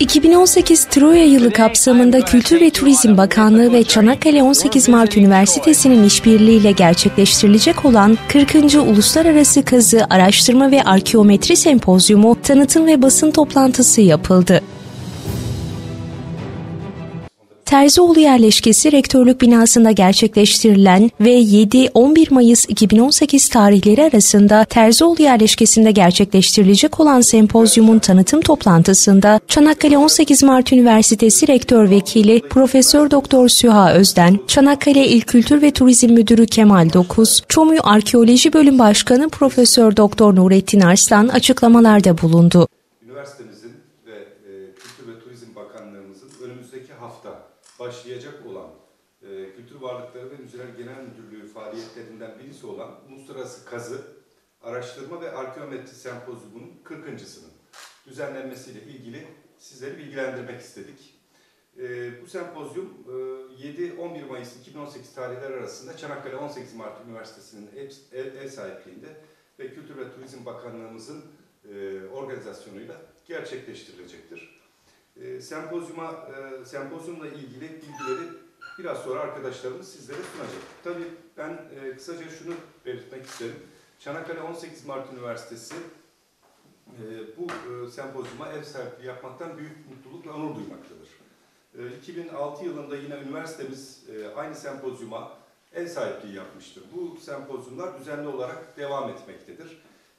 2018 Troya Yılı kapsamında Kültür ve Turizm Bakanlığı ve Çanakkale 18 Mart Üniversitesi'nin işbirliğiyle gerçekleştirilecek olan 40. Uluslararası Kazı Araştırma ve Arkeometri Sempozyumu tanıtım ve basın toplantısı yapıldı. Terzioğlu Yerleşkesi Rektörlük Binası'nda gerçekleştirilen ve 7-11 Mayıs 2018 tarihleri arasında Terzioğlu Yerleşkesi'nde gerçekleştirilecek olan sempozyumun tanıtım toplantısında Çanakkale 18 Mart Üniversitesi Rektör Vekili Profesör Doktor Süha Özden, Çanakkale İl Kültür ve Turizm Müdürü Kemal Dokuz, ÇOMÜ Arkeoloji Bölüm Başkanı Profesör Doktor Nurettin Arslan açıklamalarda bulundu. Üniversitemizin ve Kültür ve Turizm Bakanlığımızın önümüzdeki hafta başlayacak olan Kültür Varlıkları ve Müzeler Genel Müdürlüğü faaliyetlerinden birisi olan Uluslararası Kazı, Araştırma ve Arkeometri Sempozyumu'nun 40.sının düzenlenmesiyle ilgili sizleri bilgilendirmek istedik. Bu sempozyum 7-11 Mayıs 2018 tarihleri arasında Çanakkale 18 Mart Üniversitesi'nin ev sahipliğinde ve Kültür ve Turizm Bakanlığımızın organizasyonuyla gerçekleştirilecektir. Sempozyumla ilgili bilgileri biraz sonra arkadaşlarımız sizlere sunacak. Tabii ben kısaca şunu belirtmek isterim. Çanakkale 18 Mart Üniversitesi bu sempozyuma ev sahipliği yapmaktan büyük mutluluk ve onur duymaktadır. 2006 yılında yine üniversitemiz aynı sempozyuma ev sahipliği yapmıştır. Bu sempozyumlar düzenli olarak devam etmektedir.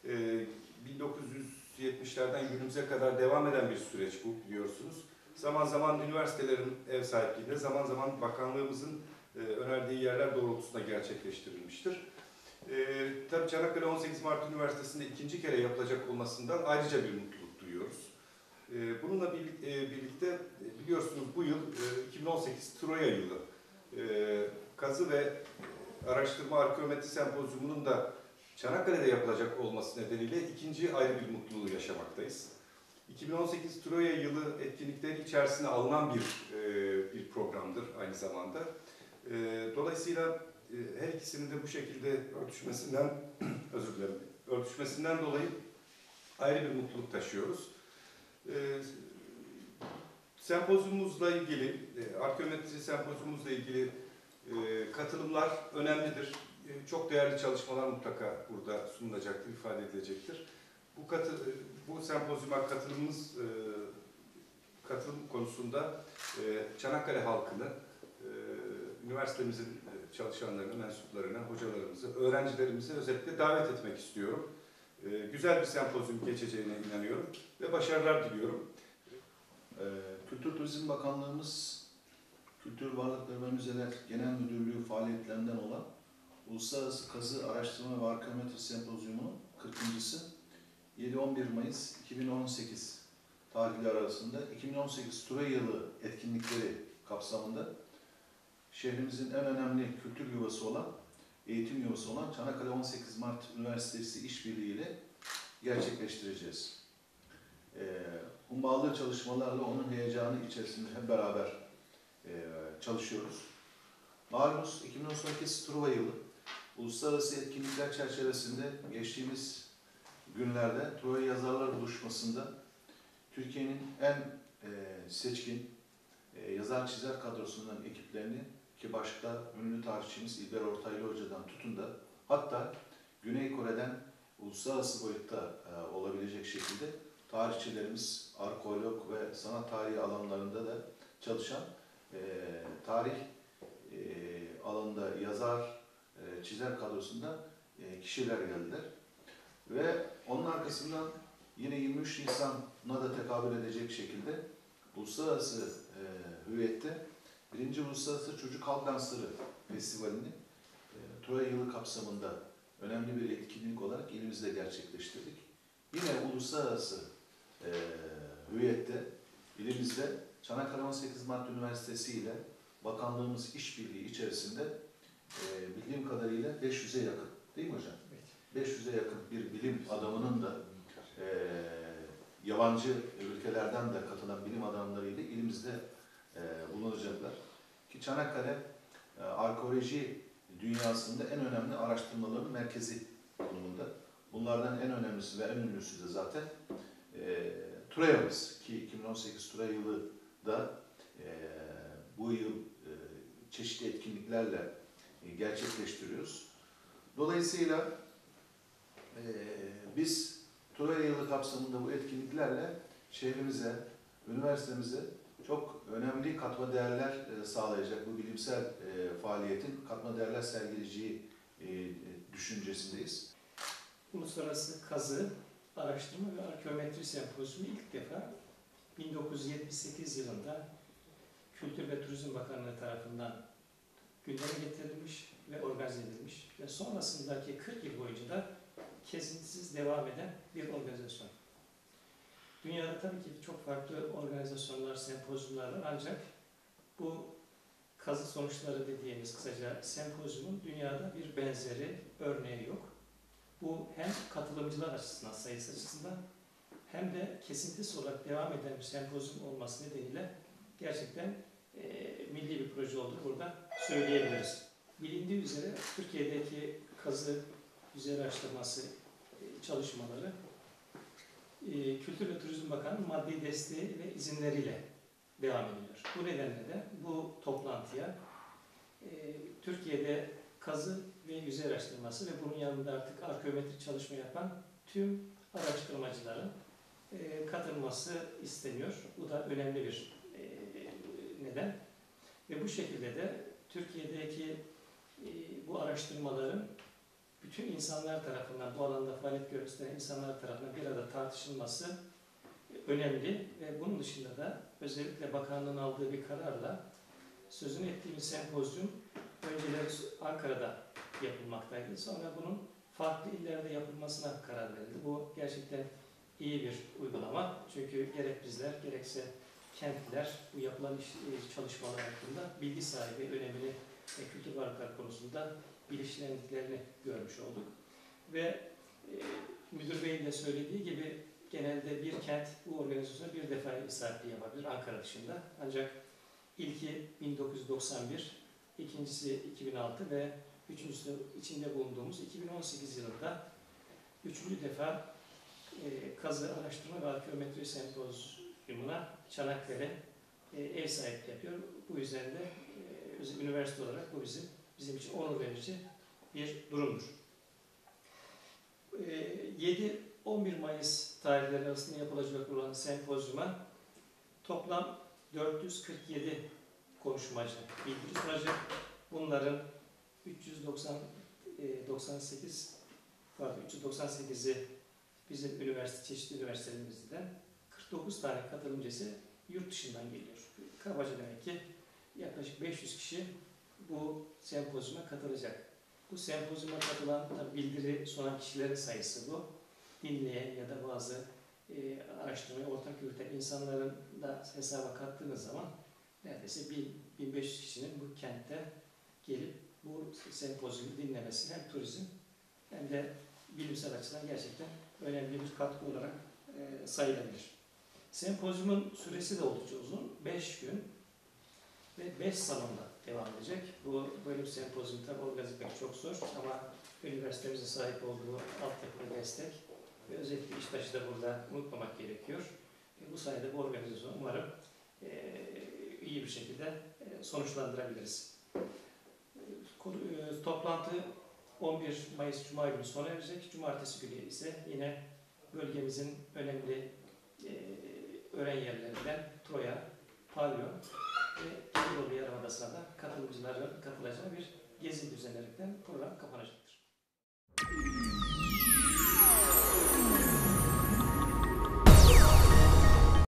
1970'lerden günümüze kadar devam eden bir süreç bu, biliyorsunuz. Zaman zaman üniversitelerin ev sahipliğinde, zaman zaman bakanlığımızın önerdiği yerler doğrultusunda gerçekleştirilmiştir. Tabii Çanakkale 18 Mart Üniversitesi'nde ikinci kere yapılacak olmasından ayrıca bir mutluluk duyuyoruz. Bununla birlikte biliyorsunuz bu yıl 2018 Troya Yılı Kazı ve Araştırma Arkeometri Sempozyumu'nun da Çanakkale'de yapılacak olması nedeniyle ikinci ayrı bir mutluluğu yaşamaktayız. 2018 Troya Yılı etkinlikleri içerisine alınan bir programdır aynı zamanda. Dolayısıyla her ikisinin de bu şekilde örtüşmesinden, örtüşmesinden dolayı ayrı bir mutluluk taşıyoruz. Sempozyumumuzla ilgili, arkeometri sempozyumumuzla ilgili katılımlar önemlidir. Çok değerli çalışmalar mutlaka burada sunulacaktır, ifade edilecektir. Bu sempozyuma katılım konusunda Çanakkale halkını, üniversitemizin çalışanlarını, mensuplarını, hocalarımızı, öğrencilerimizi özellikle davet etmek istiyorum. Güzel bir sempozyum geçeceğine inanıyorum ve başarılar diliyorum. Kültür Turizm Bakanlığımız, Kültür Varlıkları ve Müzeler Genel Müdürlüğü faaliyetlerinden olan Uluslararası Kazı Araştırma ve Arkeometri Sempozyumu'nun 40.sı 7-11 Mayıs 2018 tarihleri arasında 2018 Troya Yılı etkinlikleri kapsamında şehrimizin en önemli kültür yuvası olan, eğitim yuvası olan Çanakkale 18 Mart Üniversitesi işbirliği ile gerçekleştireceğiz. Hummalı çalışmalarla onun heyecanı içerisinde hep beraber çalışıyoruz. Malumunuz 2018 Truva Yılı uluslararası etkinlikler çerçevesinde geçtiğimiz günlerde Troya Yazarlar Buluşması'nda Türkiye'nin en seçkin yazar çizer kadrosundan ekiplerini, ki başta ünlü tarihçimiz İlber Ortaylı Hoca'dan tutun da hatta Güney Kore'den uluslararası boyutta olabilecek şekilde tarihçilerimiz, arkeolog ve sanat tarihi alanlarında da çalışan tarih alanında yazar, çizer kadrosunda kişiler geldiler. Ve onun arkasından yine 23 Nisan'a da tekabül edecek şekilde uluslararası hüviyette 1. Uluslararası Çocuk Halk Dansları Festivali'ni Troya Yılı kapsamında önemli bir etkinlik olarak ilimizde gerçekleştirdik. Yine uluslararası hüviyette ilimizde Çanakkale 18 Mart Üniversitesi ile bakanlığımız işbirliği içerisinde bildiğim kadarıyla 500'e yakın, değil mi hocam? Evet. 500'e yakın bir bilim adamının da yabancı ülkelerden de katılan bilim adamlarıyla ilimizde bulunacaklar. Ki Çanakkale arkeoloji dünyasında en önemli araştırmaların merkezi konumunda. Bunlardan en önemlisi ve en ünlüsü de zaten TURA'mız ki 2018 TURA yılı da bu yıl çeşitli etkinliklerle gerçekleştiriyoruz. Dolayısıyla biz TURA yılı kapsamında bu etkinliklerle şehrimize, üniversitemize çok önemli katma değerler sağlayacak bu bilimsel faaliyetin katma değerler sergileyeceği düşüncesindeyiz. Uluslararası Kazı, Araştırma ve Arkeometri Sempozyumu ilk defa 1978 yılında Kültür ve Turizm Bakanlığı tarafından gündeme getirilmiş ve organize edilmiş ve sonrasındaki 40 yıl boyunca da kesintisiz devam eden bir organizasyon. Dünyada tabii ki çok farklı organizasyonlar, sempozyumlar var ancak bu kazı sonuçları dediğimiz kısaca sempozyumun dünyada bir benzeri, örneği yok. Bu hem katılımcılar açısından, sayısı açısından hem de kesintisiz olarak devam eden bir sempozyum olması nedeniyle gerçekten milli bir proje olduğunu burada söyleyebiliriz. Bilindiği üzere Türkiye'deki kazı yüzey araştırması çalışmaları Kültür ve Turizm Bakanlığı maddi desteği ve izinleriyle devam ediyor. Bu nedenle de bu toplantıya Türkiye'de kazı ve yüzey araştırması ve bunun yanında artık arkeometrik çalışma yapan tüm araştırmacıların katılması isteniyor. Bu da önemli bir neden. Ve bu şekilde de Türkiye'deki bu araştırmaların bütün insanlar tarafından, bu alanda faaliyet gösteren insanlar tarafından bir arada tartışılması önemli ve bunun dışında da özellikle bakanlığın aldığı bir kararla sözünü ettiğimiz sempozyum önceleri Ankara'da yapılmaktaydı. Sonra bunun farklı illerde yapılmasına karar verildi. Bu gerçekten iyi bir uygulama. Çünkü gerek bizler gerekse kentliler bu yapılan çalışmalar hakkında bilgi sahibi, önemli kültür varlıklar konusunda bilinçlendiklerini görmüş olduk. Ve Müdür Bey'in de söylediği gibi genelde bir kent bu organizasyonu bir defa sahipliği yapabilir Ankara dışında. Ancak ilki 1991, ikincisi 2006 ve üçüncüsü içinde bulunduğumuz 2018 yılında üçüncü defa kazı, araştırma ve arkeometri sempozyumuna Çanakkale ev sahipliği yapıyor. Bu yüzden de üniversite olarak bu bizim için onur verici bir durumdur. 7-11 Mayıs tarihleri arasında yapılacak olan sempozyuma toplam 447 konuşmacı bildiri sunacak. Bunların 398'i bizim çeşitli üniversitelerimizden 49 tane katılımcısı yurt dışından geliyor. Kabaca demek ki yaklaşık 500 kişi bu sempozyuma katılacak. Bu sempozyuma katılan, bildiri sunan kişilerin sayısı bu. Dinleyen ya da bazı araştırmaya ortak yürüten insanların da hesaba kattığınız zaman neredeyse 1500 kişinin bu kentte gelip bu sempozyumu dinlemesi hem turizm hem de bilimsel açıdan gerçekten önemli bir katkı olarak sayılabilir. Sempozyumun süresi de oldukça uzun. 5 gün ve 5 salonda devam edecek. Böyle bir sempozyum tabi organize etmek çok zor ama üniversitemizin sahip olduğu altyapıda destek ve özellikle İştaş'ı da burada unutmamak gerekiyor. Bu sayede bu organizasyonu umarım iyi bir şekilde sonuçlandırabiliriz. Toplantı 11 Mayıs Cuma günü sona erecek. Cumartesi günü ise yine bölgemizin önemli öğren yerlerinden Troya, Pavyon ve Gelibolu Yarımadası'na da katılımcıların katılacağı bir gezi düzenlenerekten program kapanacak.